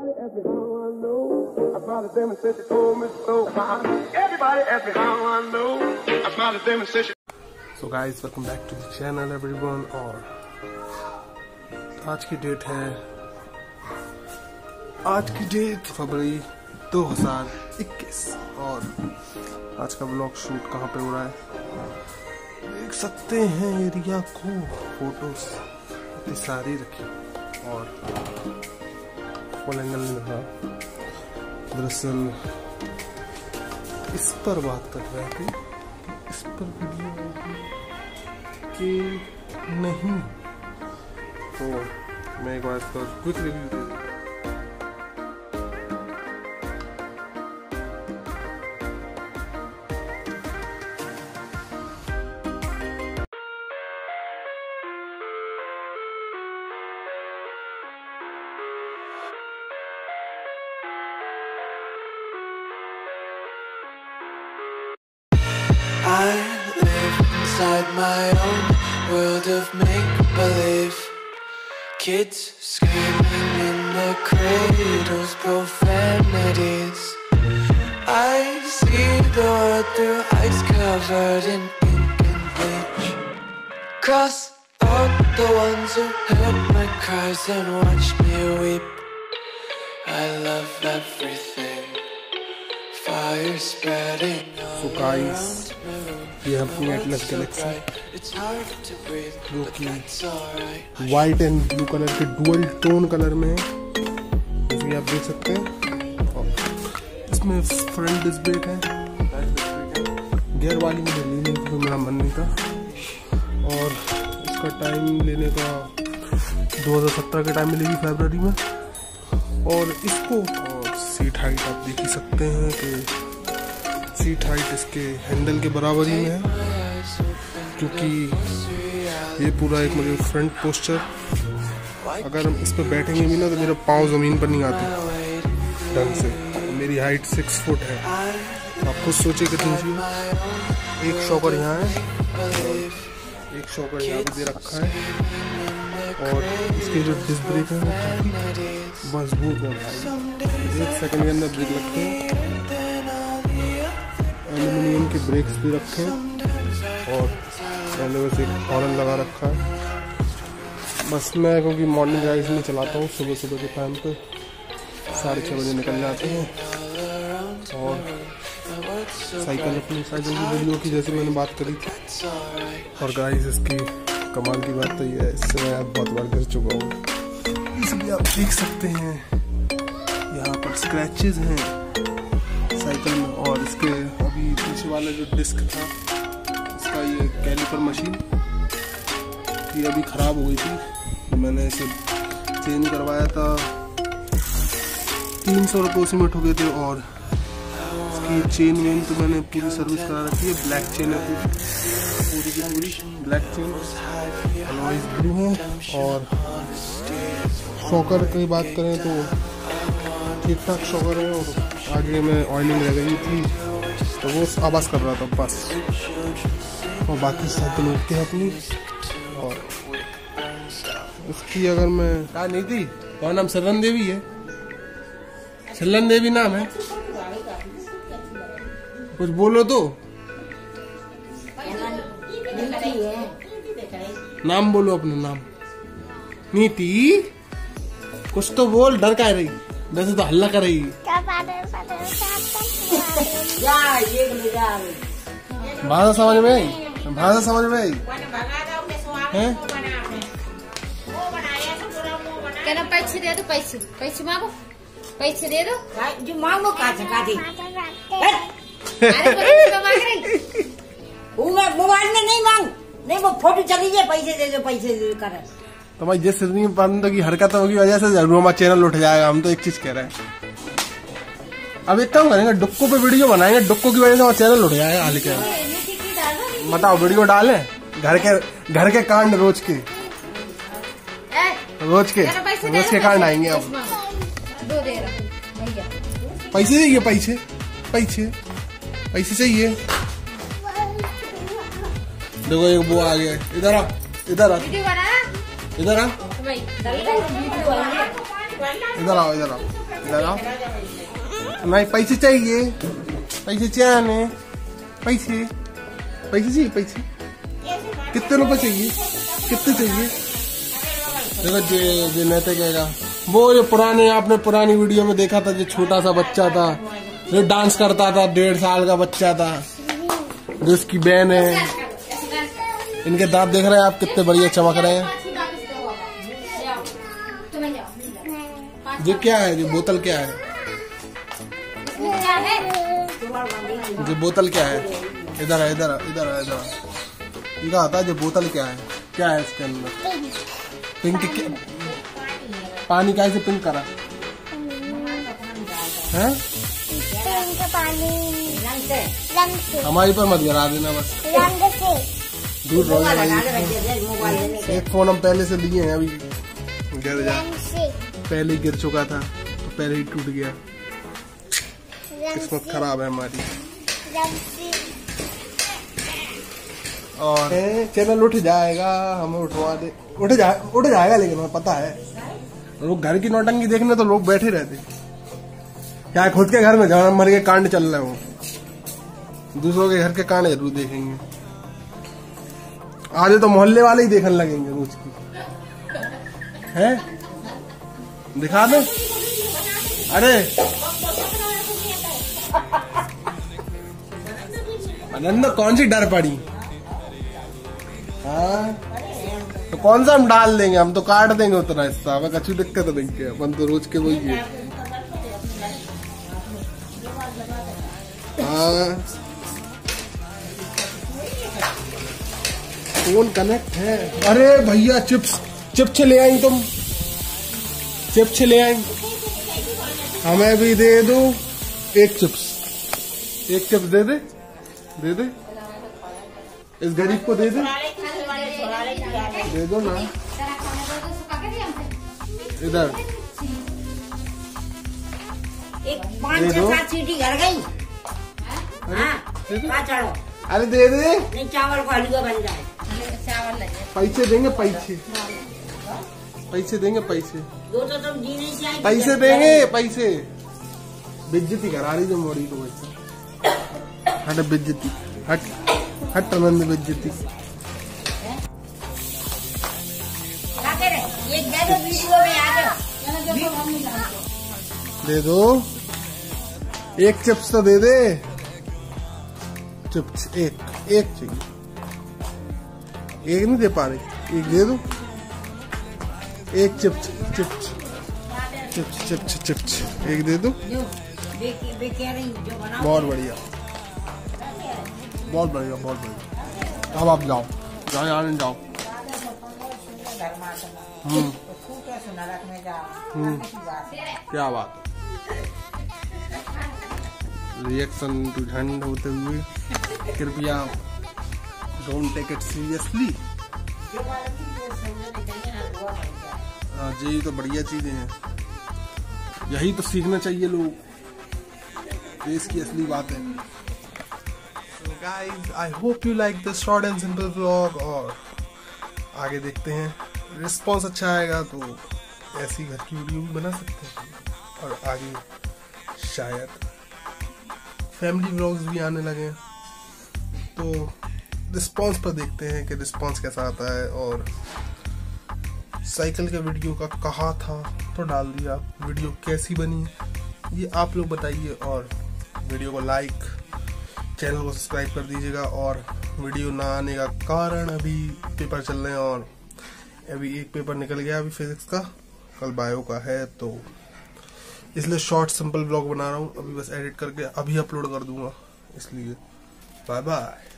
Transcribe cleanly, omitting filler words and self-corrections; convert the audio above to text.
Everybody ask me how I know. I smiled at them and said she told me so. Everybody ask me how I know. I smiled at them and said she. So guys, welcome back to the channel everyone. और आज की date फरवरी 2021 और आज का blog shoot कहाँ पे हो रहा है देख सकते हैं एरिया को। फोटोज इतनी सारी रखी और फुल एंगल में था। दरअसल इस पर बात कर रहे थे, इस पर वीडियो कि नहीं, तो मैं एक बार इसका क्विक रिव्यू दे दूँ। I live inside my own world of make-believe. Kids screaming in the cradles, profanities. I see the world through ice covered in ink and bleach. Cross out the ones who heard my cries and watched me weep. I love everything. Fire spreading all around. ये अपनी Atlas Galaxy जो कि white and blue colour के dual tone colour में है, जैसे आप देख सकते हैं। और इसमें फ्रंट डिस्क ब्रेक है, गियर वाली मुझे लेने का मेरा मन नहीं था और इसका टाइम लेने का 2017 के टाइम मिलेगी फरवरी में। और इसको और सीट हाइट आप देख ही सकते हैं कि सीट हाइट इसके हैंडल के बराबर ही में है, क्योंकि ये पूरा एक मुझे फ्रंट पोस्चर, अगर हम इस पर बैठेंगे भी ना तो मेरा पाँव ज़मीन पर नहीं आते ढंग से। मेरी हाइट 6 फुट है, आप खुद सोचिए कितनी सी। एक शॉकर यहाँ है, एक शॉकर यहाँ भी दे रखा है और इसके जो डिस्क ब्रेक है वो काफ़ी मजबूत है भाई। 1 सेकंड के अंदर ब्रेक लगते हैं। एल्यूमिनियम के ब्रेक्स भी रखे हैं और पहले वैसे एक हॉर्न लगा रखा है। बस मैं क्योंकि मॉर्निंग राइड में चलाता हूँ सुबह सुबह के टाइम पे 6:30 बजे निकल जाते हैं। और साइकिल अपनी साइकिल की वीडियो की जैसे मैंने बात करी थी। और गाइस इसकी कमाल की बात तो ये है, इससे मैं बहुत बार कर चुका हूँ, इसलिए आप देख सकते हैं यहाँ पर स्क्रैचेस हैं साइकिल में। और इसके अभी पीछे वाला जो डिस्क था इसका, ये कैलिपर मशीन ये अभी ख़राब हो गई थी, मैंने इसे चेंज करवाया था। 300 रुपये उसी में ठुके थे। और इसकी चेन वेन तो मैंने पूरी सर्विस करा रखी है, ब्लैक चेन है पूरी की पूरी ब्लैक चेन, अलॉयज ब्लू है। और शॉकर की बात करें तो ठीक ठाक शॉकर है। और आगे में ऑयलिंग रह गई थी तो वो आवाज़ कर रहा था बस। और बाकी साइकिल ओके है अपनी। और इसकी अगर मैं कहा नहीं थी, तो नाम सरलन देवी है, सरलन देवी नाम है, कुछ बोलो तो, नाम बोलो अपना नाम। नीति कुछ तो बोल, डर का रही, वैसे तो हल्ला कर रही। भाषा समझ में आई, भाषा समझ में आई हैं? कहना पैसे दे दो, पैसे मांगो, पैसे दे दो जो मांगो। मोबाइल में नहीं मांग, नहीं वो फोटो चली जाए, पैसे दे दो, पैसे दे दो कर। तो भाई जिस बंदों की हरकतों की वजह से जरूर हमारा चैनल उठ जाएगा। हम तो एक चीज कह रहे हैं, अब एक काम करेंगे, डुक्को पे वीडियो बनाएंगे, डुक्को की वजह से हमारा चैनल उठ जाएगा। हाल के बताओ, वीडियो डालें घर के कांड रोज के कांड आएंगे। अब पैसे चाहिए, पैसे चाहिए। देखो एक वो आ गया, इधर आ। इधर आओ इधर आओ इधर आओ। नहीं पैसे चाहिए, पैसे चाहिए, पैसे पैसे चाहिए, पैसे कितने रुपए चाहिए, कितने चाहिए? देखो जे नेता कहेगा वो जो पुराने आपने पुरानी वीडियो में देखा था, जो छोटा सा बच्चा था जो डांस करता था, 1.5 साल का बच्चा था, जो इसकी बहन है। इनके दांत देख रहे हैं आप कितने बढ़िया चमक रहे हैं। ये क्या है, ये बोतल क्या है, ये बोतल क्या है? इधर है, इधर इधर इधर ये आता है। जो बोतल क्या है, क्या है इसके अंदर? पिंक पानी कैसे पिंक करा है? पिंक पानी रंग से। हमारी पर मत गिरा देना बस, रंग से दूर रहो। एक फोन हम पहले से लिए हैं, अभी गिर जाए, पहले ही गिर चुका था तो पहले ही टूट गया। किस्मत खराब है हमारी। और चैनल उठ जाएगा, हमें उठवा दे, उठ जाएगा लेकिन हमें पता है लोग घर की नौटंकी देखने तो लोग बैठे रहते, क्या खुद के घर में जहाँ मर के कांड चल रहे हो, दूसरों के घर के कांड जरूर देखेंगे। आज तो मोहल्ले वाले ही देखने लगेंगे रोज की है। दिखा दो, अरे अनंदा कौन सी डर पड़ी? हाँ तो कौन सा हम डाल देंगे, हम तो काट देंगे उतना हिस्सा, हमें कच्ची दिक्कत नहीं है, अपन तो रोज के वही है। हाँ फोन कनेक्ट है। अरे भैया चिप्स ले आई, तुम चिप्स ले आई, हमें भी दे दो एक चिप्स दे दे, दे दे इस गरीब को दे दे दो ना। इधर एक 5-6 सीटी घर गई। अरे दे दे, नहीं चावल को हलवा बन जाए। चावल पैसे देंगे, पैसे देंगे, पैसे दो तो तुम जी नहीं चाहिए, पैसे देंगे, पैसे। बेइज्जती करा रही जो मोड़ी को वैसे। हट बेइज्जती, हट आनंद बेइज्जती। दे दो एक चिप्स तो दे दे, चिप्स एक चाहिए, एक नहीं दे पा रही, एक दे दो, एक चिप्स एक दे दो। बहुत बढ़िया, बहुत बढ़िया, बहुत बढ़िया। अब आप जाओ, जाओ जाओ। क्या बात है। रिएक्शन टू झंड होते हुए कृपया डोंट टेक इट सीरियसली। जी तो बढ़िया चीजें हैं, यही तो सीखना चाहिए लोग, देश की असली बात है। Guys I hope you like this short and simple vlog, और आगे देखते हैं, रिस्पॉन्स अच्छा आएगा तो ऐसी घर की वीडियो भी बना सकते हैं, और आगे शायद फैमिली व्लॉग्स भी आने लगे, तो रिस्पॉन्स पर देखते हैं कि रिस्पॉन्स कैसा आता है। और साइकिल के वीडियो का कहा था तो डाल दिया, वीडियो कैसी बनी ये आप लोग बताइए, और वीडियो को लाइक, चैनल को सब्सक्राइब कर दीजिएगा। और वीडियो ना आने का कारण अभी पेपर चल रहे हैं, और अभी एक पेपर निकल गया अभी फिजिक्स का, कल बायो का है, तो इसलिए शॉर्ट सिंपल ब्लॉग बना रहा हूँ, अभी बस एडिट करके अभी अपलोड कर दूंगा, इसलिए बाय बाय।